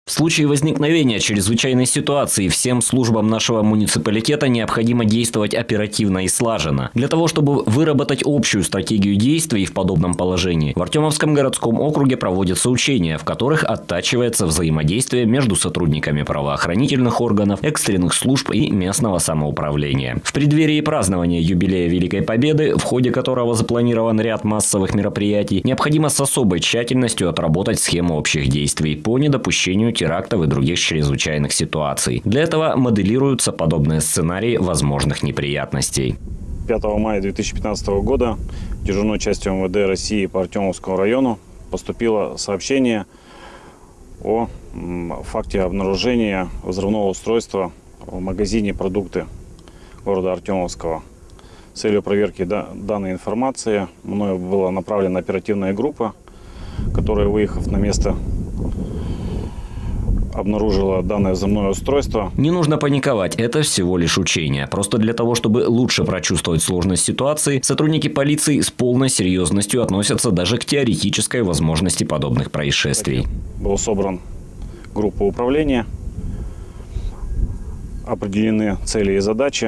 В случае возникновения чрезвычайной ситуации всем службам нашего муниципалитета необходимо действовать оперативно и слаженно. Для того, чтобы выработать общую стратегию действий в подобном положении, в Артемовском городском округе проводятся учения, в которых оттачивается взаимодействие между сотрудниками правоохранительных органов, экстренных служб и местного самоуправления. В преддверии празднования юбилея Великой Победы, в ходе которого запланирован ряд массовых мероприятий, необходимо с особой тщательностью отработать схему общих действий по недопущению терактов и других чрезвычайных ситуаций. Для этого моделируются подобные сценарии возможных неприятностей. 5 мая 2015 года дежурной частью МВД России по Артемовскому району поступило сообщение о факте обнаружения взрывного устройства в магазине «Продукты» города Артемовского. С целью проверки данной информации мною была направлена оперативная группа, которая, выехав на место, обнаружила данное взрывное устройство. Не нужно паниковать, это всего лишь учение. Просто для того, чтобы лучше прочувствовать сложность ситуации, сотрудники полиции с полной серьезностью относятся даже к теоретической возможности подобных происшествий. Был собран группа управления, определены цели и задачи.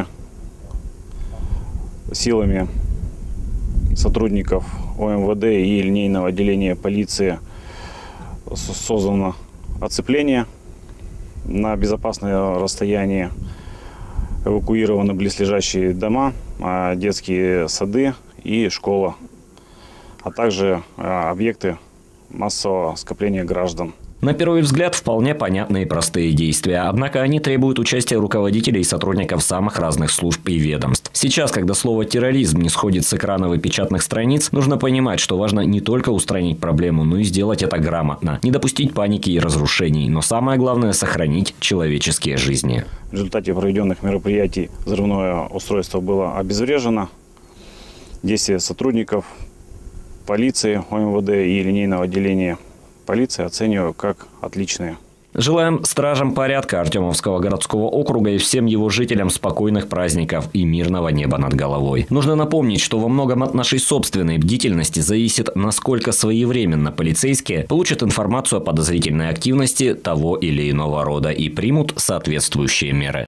Силами сотрудников ОМВД и линейного отделения полиции создано оцепление. На безопасное расстояние эвакуированы близлежащие дома, детские сады и школа, а также объекты массового скопления граждан. На первый взгляд вполне понятные и простые действия, однако они требуют участия руководителей и сотрудников самых разных служб и ведомств. Сейчас, когда слово «терроризм» не сходит с экранов и печатных страниц, нужно понимать, что важно не только устранить проблему, но и сделать это грамотно, не допустить паники и разрушений, но самое главное – сохранить человеческие жизни. В результате проведенных мероприятий взрывное устройство было обезврежено. Действия сотрудников полиции, ОМВД и линейного отделения полиции оцениваю как отличные. Желаем стражам порядка Артемовского городского округа и всем его жителям спокойных праздников и мирного неба над головой. Нужно напомнить, что во многом от нашей собственной бдительности зависит, насколько своевременно полицейские получат информацию о подозрительной активности того или иного рода и примут соответствующие меры.